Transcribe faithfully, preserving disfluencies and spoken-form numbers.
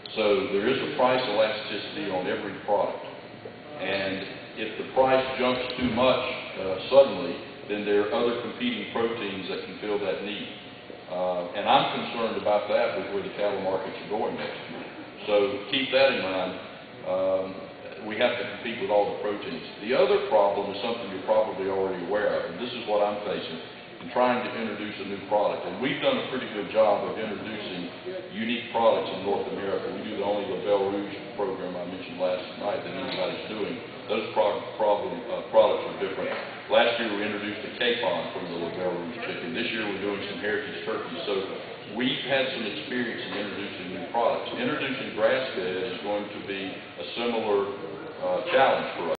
So there is a price elasticity on every product. And if the price jumps too much uh, suddenly, then there are other competing proteins that can fill that need. Uh, and I'm concerned about that with where the cattle markets are going next year. So keep that in mind. Um, we have to compete with all the proteins. The other problem is something you're probably already aware of, and this is what I'm facing in trying to introduce a new product. And we've done a pretty good job of introducing unique products in North America. We do the only Label Rouge program I mentioned last night that anybody's doing. Those pro problem, uh, products are different. Last year we introduced a capon from the Label Rouge chicken. This year we're doing some heritage turkeys. So we've had some experience in introducing new products. Introducing grass-fed is going to be a similar uh, challenge for us.